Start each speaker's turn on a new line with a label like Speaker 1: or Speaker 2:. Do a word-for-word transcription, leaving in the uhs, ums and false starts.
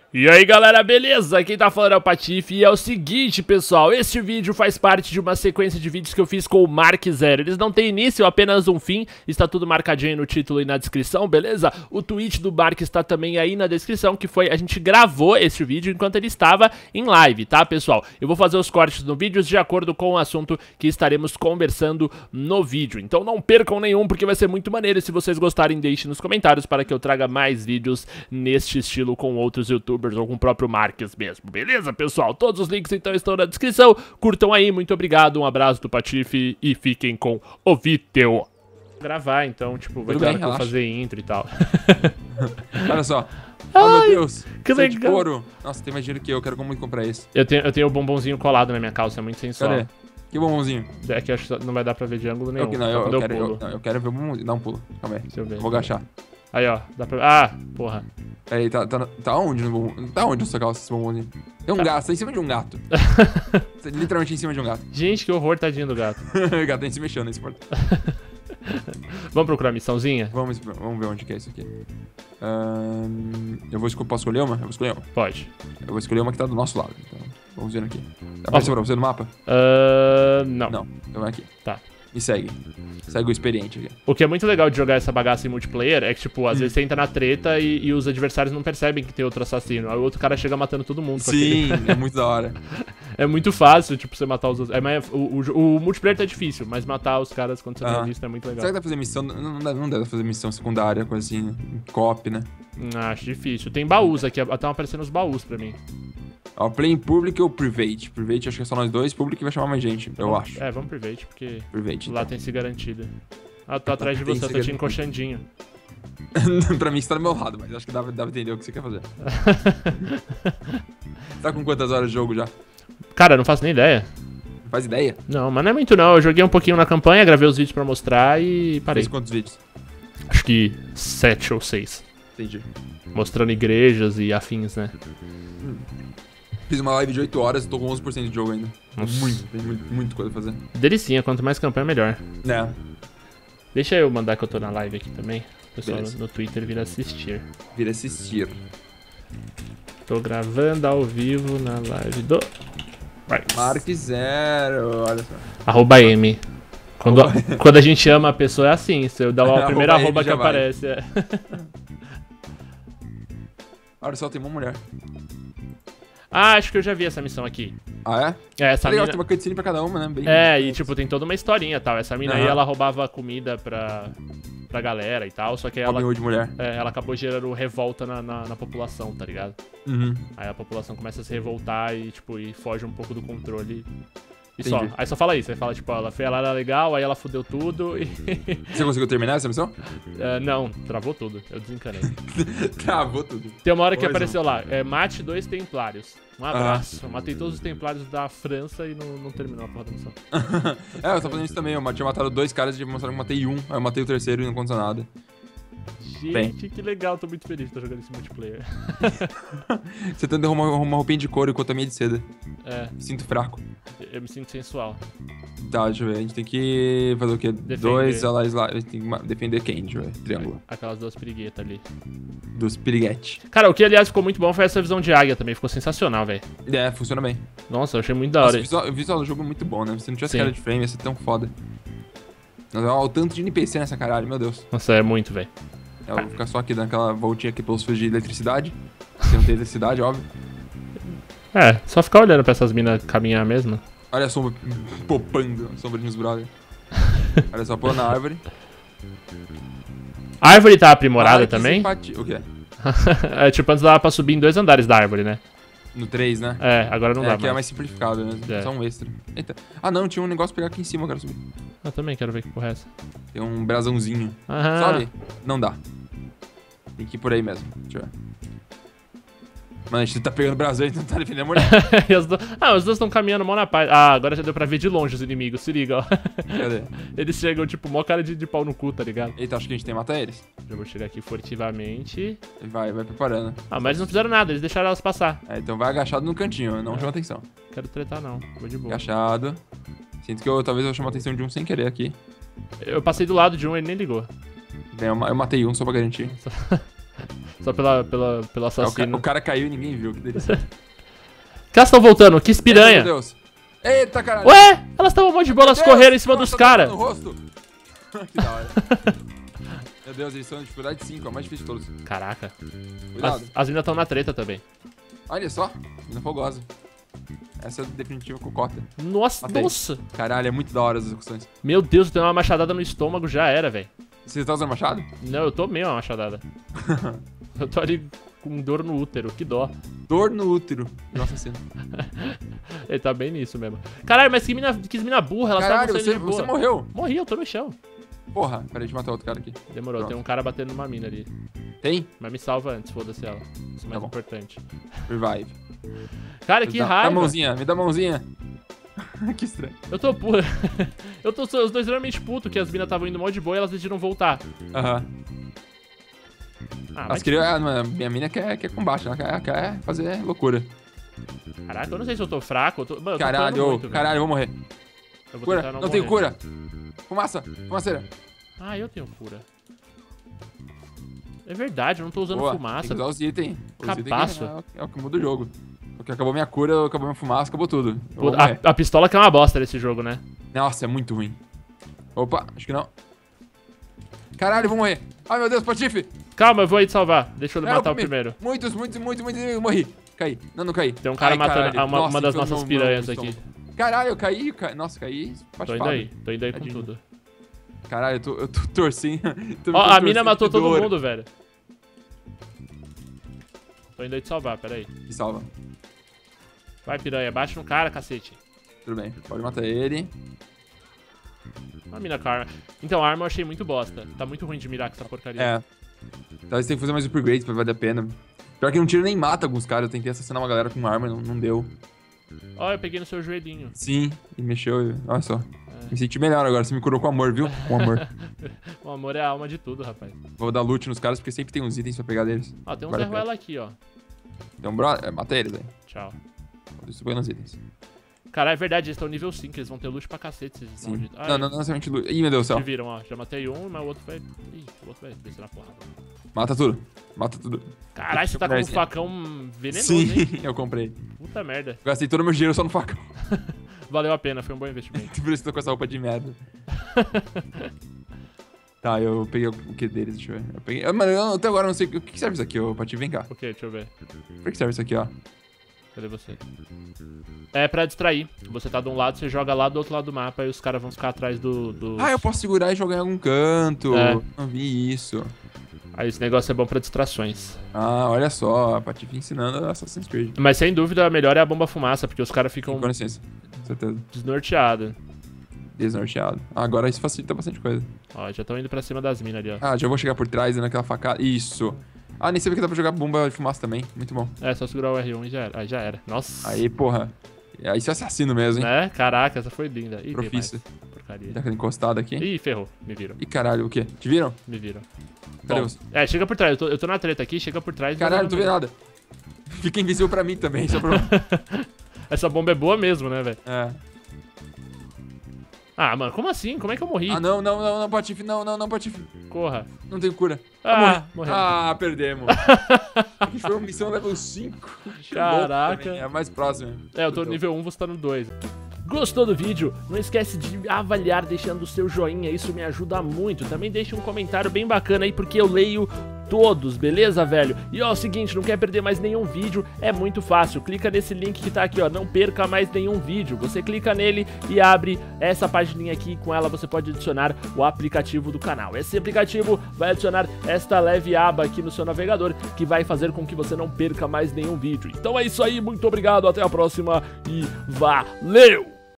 Speaker 1: E aí galera, beleza? Quem tá falando é o Patife e é o seguinte pessoal, este vídeo faz parte de uma sequência de vídeos que eu fiz com o Mark Zero. Eles não têm início, apenas um fim, está tudo marcadinho no título e na descrição, beleza? O tweet do Mark está também aí na descrição, que foi, a gente gravou este vídeo enquanto ele estava em live, tá pessoal? Eu vou fazer os cortes no vídeo de acordo com o assunto que estaremos conversando no vídeo, então não percam nenhum porque vai ser muito maneiro. E se vocês gostarem, deixem nos comentários para que eu traga mais vídeos neste estilo com outros youtubers ou com o próprio Marques mesmo, beleza, pessoal? Todos os links então estão na descrição, curtam aí, muito obrigado, um abraço do Patife e fiquem com o vídeo. Gravar, então, tipo, vai ter hora que eu vou fazer intro e tal.
Speaker 2: Olha só. Oh, meu Deus.
Speaker 1: Que legal.
Speaker 2: De couro. Nossa, tem mais dinheiro que eu, eu quero muito comprar esse.
Speaker 1: Eu tenho, eu tenho o bombonzinho colado na minha calça, é muito sensual.
Speaker 2: Cadê? Que bombonzinho?
Speaker 1: É que acho que não vai dar pra ver de ângulo nenhum.
Speaker 2: Eu, não, eu, eu,
Speaker 1: eu,
Speaker 2: quero,
Speaker 1: pulo.
Speaker 2: eu, não, eu quero ver o bombonzinho. Dá um pulo. Calma aí.
Speaker 1: Deixa eu ver.
Speaker 2: Eu vou agachar.
Speaker 1: Aí, ó. Dá pra ver. Ah, porra.
Speaker 2: Peraí, tá, tá, tá onde no bombom? Tá onde na sua calça esse bombonzinho? Tem um
Speaker 1: tá.
Speaker 2: gato, tá em cima de um gato. Literalmente em cima de um gato.
Speaker 1: Gente, que horror, tadinho do gato.
Speaker 2: O gato nem se mexeu, nem se importa.
Speaker 1: Vamos procurar missãozinha?
Speaker 2: Vamos, vamos ver onde que é isso aqui. Um, eu vou escolher, posso escolher uma? Eu vou escolher uma.
Speaker 1: Pode.
Speaker 2: Eu vou escolher uma que tá do nosso lado. Então, vamos ver aqui. Apareceu oh. pra você no mapa?
Speaker 1: Uh, não.
Speaker 2: Não, então é aqui.
Speaker 1: Tá.
Speaker 2: Me segue. Segue o experiente aqui.
Speaker 1: O que é muito legal de jogar essa bagaça em multiplayer é que, tipo, às hum. vezes você entra na treta e, e os adversários não percebem que tem outro assassino. Aí o outro cara chega matando todo mundo.
Speaker 2: Sim, aquele... é muito da hora. É
Speaker 1: muito fácil, tipo, você matar os... É, mas o, o, o multiplayer tá difícil, mas matar os caras quando você ah. não é visto é muito legal.
Speaker 2: Será que dá pra fazer missão? Não, não, deve, não deve fazer missão secundária, coisa assim, co-op, né?
Speaker 1: Ah, acho difícil. Tem baús aqui, estão aparecendo os baús pra mim.
Speaker 2: Ó, play em public ou private? Private acho que é só nós dois, public vai chamar mais gente, eu
Speaker 1: vamos,
Speaker 2: acho.
Speaker 1: É, vamos private, porque
Speaker 2: private,
Speaker 1: lá
Speaker 2: então.
Speaker 1: tem se garantida. Ah, tô atrás de você, eu tô te encoxandinho.
Speaker 2: Pra mim você tá do meu lado, mas acho que dá, dá pra entender o que você quer fazer. Tá com quantas horas de jogo já?
Speaker 1: Cara, eu não faço nem ideia.
Speaker 2: Não faz ideia?
Speaker 1: Não, mas não é muito não, eu joguei um pouquinho na campanha, gravei os vídeos pra mostrar e parei.
Speaker 2: Fez quantos vídeos?
Speaker 1: Acho que sete ou seis.
Speaker 2: Entendi.
Speaker 1: Mostrando igrejas e afins, né?
Speaker 2: Hum. Fiz uma live de oito horas e tô com onze por cento de jogo ainda.
Speaker 1: Nossa.
Speaker 2: Muito, tem muito, muito coisa pra fazer.
Speaker 1: Delicinha, quanto mais campanha, melhor.
Speaker 2: É.
Speaker 1: Deixa eu mandar que eu tô na live aqui também. O pessoal
Speaker 2: Beleza.
Speaker 1: no Twitter vira assistir.
Speaker 2: Vira assistir.
Speaker 1: Tô gravando ao vivo na live do...
Speaker 2: Mark Zero, olha só.
Speaker 1: Arroba M. Quando, arroba... quando a gente ama a pessoa é assim, se eu dar o primeiro arroba que aparece. É.
Speaker 2: Olha só, tem uma mulher.
Speaker 1: Ah, acho que eu já vi essa missão aqui.
Speaker 2: Ah, é?
Speaker 1: É, essa
Speaker 2: é legal,
Speaker 1: mina...
Speaker 2: tem uma cutscene pra cada uma, né? Bem
Speaker 1: é,
Speaker 2: bem
Speaker 1: e tipo, tem toda uma historinha e tal. Essa mina uhum. aí, ela roubava comida pra, pra galera e tal, só que ela...
Speaker 2: de mulher.
Speaker 1: É, ela acabou gerando revolta na, na, na população, tá ligado?
Speaker 2: Uhum.
Speaker 1: Aí a população começa a se revoltar e, tipo, e foge um pouco do controle. E só. Aí só fala isso, aí fala, tipo, ela, ela era legal, aí ela fudeu tudo e...
Speaker 2: Você conseguiu terminar essa missão?
Speaker 1: Uh, não, travou tudo, eu desencanei.
Speaker 2: Travou tudo.
Speaker 1: Tem uma hora que
Speaker 2: pois
Speaker 1: apareceu
Speaker 2: não.
Speaker 1: lá, é, mate dois templários. Um abraço. Ah. Eu matei todos os templários da França e não, não terminou a porra da missão.
Speaker 2: É, eu tava fazendo isso também, eu tinha matado dois caras e mostraram que eu matei um, aí eu matei o terceiro e não aconteceu nada.
Speaker 1: Gente, Bem. que legal, tô muito feliz de estar jogando esse multiplayer.
Speaker 2: Você tenta arrumar uma roupinha de couro enquanto a minha é de seda.
Speaker 1: É.
Speaker 2: Me sinto fraco.
Speaker 1: Eu me sinto sensual.
Speaker 2: Tá, deixa eu ver. A gente tem que fazer o quê? Defender. Dois, ela, a gente tem que defender quem? Deixa eu ver. Triângulo.
Speaker 1: Aquelas duas piriguetas ali.
Speaker 2: Dos piriguetes.
Speaker 1: Cara, o que aliás ficou muito bom foi essa visão de águia também. Ficou sensacional, velho.
Speaker 2: É, funciona bem.
Speaker 1: Nossa, eu achei muito da hora.
Speaker 2: Nossa, o visual do jogo é muito bom, né? Se não tivesse cara de frame, ia ser tão foda. Olha o tanto de N P C nessa caralho, meu Deus.
Speaker 1: Nossa, é muito, velho.
Speaker 2: Eu vou ficar só aqui dando aquela voltinha aqui pelos fios de eletricidade. Se não tem eletricidade, óbvio.
Speaker 1: É, só ficar olhando pra essas minas caminhar mesmo.
Speaker 2: Olha a sombra popando, a sombra de uns brother. Olha só, pulando na árvore.
Speaker 1: A árvore tá aprimorada
Speaker 2: ah,
Speaker 1: também?
Speaker 2: Simpatia. O quê?
Speaker 1: É, tipo, antes dava pra subir em dois andares da árvore, né?
Speaker 2: No três, né?
Speaker 1: É, agora não
Speaker 2: é,
Speaker 1: dá
Speaker 2: aqui
Speaker 1: mais.
Speaker 2: é mais simplificado, né? É. Só um extra. Eita. Ah, não, tinha um negócio pra pegar aqui em cima, eu quero subir.
Speaker 1: Eu também quero ver que porra é essa.
Speaker 2: Tem um brasãozinho.
Speaker 1: Aham.
Speaker 2: Sobe? Não dá. Tem que ir por aí mesmo. Deixa eu ver. Mano, a gente tá pegando o brasão e não tá defendendo a mulher.
Speaker 1: do... Ah, os dois estão caminhando mó na paz. Ah, agora já deu pra ver de longe os inimigos, se liga, ó.
Speaker 2: Cadê?
Speaker 1: Eles chegam, tipo, mó cara de, de pau no cu, tá ligado?
Speaker 2: Eita, acho que a gente tem que matar eles.
Speaker 1: Já vou chegar aqui furtivamente.
Speaker 2: Vai, vai preparando.
Speaker 1: Ah, mas eles não fizeram nada, eles deixaram elas passar.
Speaker 2: É, então vai agachado no cantinho, não chama atenção.
Speaker 1: Quero tretar não, vou de boa.
Speaker 2: Agachado. Sinto que eu talvez eu chame a atenção de um sem querer aqui.
Speaker 1: Eu passei do lado de um e ele nem ligou.
Speaker 2: Bem, eu, eu matei um só pra garantir.
Speaker 1: Só pela, pela, pelo
Speaker 2: É, o,
Speaker 1: assassino.
Speaker 2: ca o cara caiu e ninguém viu, que delícia.
Speaker 1: Que elas estão voltando? Que espiranha.
Speaker 2: Meu Deus. Eita, caralho.
Speaker 1: Ué, elas estavam um monte de bola, elas
Speaker 2: Meu Deus,
Speaker 1: correram em cima
Speaker 2: nossa,
Speaker 1: dos caras.
Speaker 2: no rosto. Que da hora. Meu Deus, eles são de dificuldade cinco, é o mais difícil de todos.
Speaker 1: Caraca.
Speaker 2: Cuidado.
Speaker 1: As, as minas estão na treta também.
Speaker 2: Olha só, mina fogosa. Essa é a definitiva cocota.
Speaker 1: Nossa,
Speaker 2: Matei.
Speaker 1: nossa.
Speaker 2: Caralho, é muito da hora as execuções.
Speaker 1: Meu Deus, eu tenho uma machadada no estômago, já era, velho.
Speaker 2: Você tá usando machado?
Speaker 1: Não, eu tomei uma machadada. Eu tô ali com dor no útero, que dó.
Speaker 2: Dor no útero. Nossa senhora.
Speaker 1: Ele tá bem nisso mesmo. Caralho, mas que mina, que mina burra, elas
Speaker 2: Caralho,
Speaker 1: estavam saindo
Speaker 2: você,
Speaker 1: de boa.
Speaker 2: você morreu.
Speaker 1: Morri, eu tô no chão.
Speaker 2: Porra, peraí, deixa eu matar outro cara aqui.
Speaker 1: Demorou,
Speaker 2: Pronto.
Speaker 1: tem um cara batendo numa mina ali.
Speaker 2: Tem?
Speaker 1: Mas me salva antes, foda-se ela. Isso é mais
Speaker 2: bom.
Speaker 1: importante.
Speaker 2: Revive.
Speaker 1: Cara, que
Speaker 2: dá,
Speaker 1: raiva.
Speaker 2: Dá a mãozinha, me dá a mãozinha. Que estranho.
Speaker 1: Eu tô pura. Eu tô os dois extremamente putos que as minas estavam indo mó de boa e elas decidiram voltar.
Speaker 2: Aham.
Speaker 1: Ah,
Speaker 2: Elas
Speaker 1: mas...
Speaker 2: queriam. Ah, mano, minha mina quer, quer combate, ela quer, quer fazer loucura.
Speaker 1: Caraca, eu não sei se eu tô fraco. Eu tô... Mano, eu tô
Speaker 2: Caralho,
Speaker 1: apanhando
Speaker 2: ô,
Speaker 1: muito, velho.
Speaker 2: caralho, eu vou morrer.
Speaker 1: Eu vou
Speaker 2: Cura,
Speaker 1: tentar
Speaker 2: não,
Speaker 1: não
Speaker 2: tenho
Speaker 1: morrer.
Speaker 2: cura. Fumaça, fumaceira.
Speaker 1: Ah, eu tenho cura. É verdade, eu não tô usando
Speaker 2: Boa,
Speaker 1: fumaça.
Speaker 2: tem que usar os itens. Os itens
Speaker 1: Capaço.
Speaker 2: é, o- é o que muda o jogo. Porque acabou minha cura, acabou minha fumaça, acabou tudo. Eu
Speaker 1: Pô,
Speaker 2: vou morrer.
Speaker 1: a, a pistola que é uma bosta desse jogo, né?
Speaker 2: Nossa, é muito ruim. Opa, acho que não. Caralho, eu vou morrer. Ai, meu Deus, Patife.
Speaker 1: Calma, eu vou aí te salvar. Deixa eu
Speaker 2: É,
Speaker 1: matar o
Speaker 2: comi-
Speaker 1: primeiro.
Speaker 2: Muitos, muitos, muitos, muitos. Eu morri. Caí. Não, não caí.
Speaker 1: Tem um cara
Speaker 2: Ai,
Speaker 1: matando
Speaker 2: caralho.
Speaker 1: uma,
Speaker 2: Nossa,
Speaker 1: uma das
Speaker 2: enfiou
Speaker 1: nossas
Speaker 2: no-
Speaker 1: piranhas
Speaker 2: no
Speaker 1: aqui.
Speaker 2: estômago. Caralho, eu caí. Ca... Nossa, caí.
Speaker 1: Tô indo aí, tô indo aí com
Speaker 2: Tadinho.
Speaker 1: tudo.
Speaker 2: Caralho, eu tô, eu tô torcendo. Tô-
Speaker 1: Ó,
Speaker 2: tô
Speaker 1: a mina
Speaker 2: torcendo
Speaker 1: matou
Speaker 2: de
Speaker 1: todo
Speaker 2: dor.
Speaker 1: mundo, velho. Tô indo aí te salvar, peraí.
Speaker 2: Me salva.
Speaker 1: Vai, piranha, bate no cara, cacete.
Speaker 2: Tudo bem, pode matar ele.
Speaker 1: Uma mina com a arma. Então, a arma eu achei muito bosta. Tá muito ruim de mirar com essa porcaria.
Speaker 2: É. Talvez tenha que fazer mais upgrades pra valer a pena. Pior que não tira nem mata alguns caras. Eu tentei assassinar uma galera com arma, não, não deu.
Speaker 1: Ó, eu peguei no seu joelhinho.
Speaker 2: Sim, e mexeu. Olha só.
Speaker 1: É.
Speaker 2: Me senti melhor agora. Você me curou com amor, viu? Com amor.
Speaker 1: O amor é a alma de tudo, rapaz.
Speaker 2: Vou dar loot nos caras porque sempre tem uns itens pra pegar deles.
Speaker 1: Ó, tem um
Speaker 2: Vale a
Speaker 1: Zé
Speaker 2: pena.
Speaker 1: Ruela aqui, ó.
Speaker 2: Então, brother, é, mata eles aí.
Speaker 1: Tchau.
Speaker 2: Distribui nos itens.
Speaker 1: Cara, é verdade, eles estão nível cinco, eles vão ter luxo pra cacete, esses
Speaker 2: Sim.
Speaker 1: malditos. Ah,
Speaker 2: não, não, não necessariamente loot. Ih, meu Deus do
Speaker 1: Te
Speaker 2: céu.
Speaker 1: viram, ó. Já matei um, mas o outro vai... Ih, o outro vai descer na porrada.
Speaker 2: Mata tudo. Mata tudo.
Speaker 1: Caralho, você tá com um
Speaker 2: Merda.
Speaker 1: facão venenoso, hein?
Speaker 2: Sim, eu comprei.
Speaker 1: Puta merda.
Speaker 2: Gastei todo o meu dinheiro só no facão.
Speaker 1: Valeu a pena, foi um bom investimento.
Speaker 2: Por isso eu tô com essa roupa de merda. Tá, eu peguei o que deles, deixa eu ver. Eu peguei... Ah, mano, eu até agora não sei o que serve isso aqui, ô Pati, vem cá.
Speaker 1: O que? Deixa eu ver.
Speaker 2: Por que serve isso aqui, ó?
Speaker 1: Cadê você? É pra distrair. Você tá de um lado, você joga lá do outro lado do mapa e os caras vão ficar atrás do... do...
Speaker 2: Ah, eu posso segurar e jogar em algum canto.
Speaker 1: É.
Speaker 2: Não vi isso.
Speaker 1: Aí esse negócio é bom pra distrações.
Speaker 2: Ah, olha só, a Patife ensinando Assassin's Creed.
Speaker 1: Mas sem dúvida a melhor é a bomba fumaça, porque os caras ficam
Speaker 2: Com licença, com certeza.
Speaker 1: desnorteados.
Speaker 2: Desnorteado. Ah, agora isso facilita bastante coisa.
Speaker 1: Ó, já estão indo pra cima das minas ali, ó.
Speaker 2: Ah, já vou chegar por trás dando aquela facada. Isso. Ah, nem sabia que dá pra jogar bomba de fumaça também. Muito bom.
Speaker 1: É, só segurar o R um e já era. Aí já era. Nossa.
Speaker 2: Aí, porra. Aí você é assassino mesmo, hein?
Speaker 1: Né? Caraca, essa foi linda. Ih, tem mais.
Speaker 2: Profissa.
Speaker 1: Porcaria.
Speaker 2: Dá aquela encostada aqui.
Speaker 1: Ih, ferrou. Me viram.
Speaker 2: Ih, caralho, o quê? Te viram?
Speaker 1: Me viram.
Speaker 2: Cadê
Speaker 1: Bom,
Speaker 2: você?
Speaker 1: é, chega por trás. Eu tô, eu tô na treta aqui, chega por trás. e
Speaker 2: Caralho, não tô
Speaker 1: vai
Speaker 2: vendo
Speaker 1: lá.
Speaker 2: nada. Fica invisível pra mim também, só pra...
Speaker 1: Essa bomba é boa mesmo, né, velho?
Speaker 2: É.
Speaker 1: Ah, mano, como assim? Como é que eu morri?
Speaker 2: Ah, não, não, não, não, Patife, não, não, não, Patife.
Speaker 1: Corra.
Speaker 2: Não tenho cura.
Speaker 1: Ah,
Speaker 2: morri.
Speaker 1: morreu.
Speaker 2: Ah, perdemos. Aqui foi uma missão level cinco.
Speaker 1: Caraca.
Speaker 2: É a mais próxima.
Speaker 1: É, eu tô no nível um, você tá no dois. Gostou do vídeo? Não esquece de avaliar deixando o seu joinha, isso me ajuda muito. Também deixa um comentário bem bacana aí, porque eu leio todos, beleza, velho? E ó, é o seguinte, não quer perder mais nenhum vídeo? É muito fácil, clica nesse link que tá aqui, ó, não perca mais nenhum vídeo. Você clica nele e abre essa pagininha aqui, com ela você pode adicionar o aplicativo do canal. Esse aplicativo vai adicionar esta leve aba aqui no seu navegador, que vai fazer com que você não perca mais nenhum vídeo. Então é isso aí, muito obrigado, até a próxima e valeu!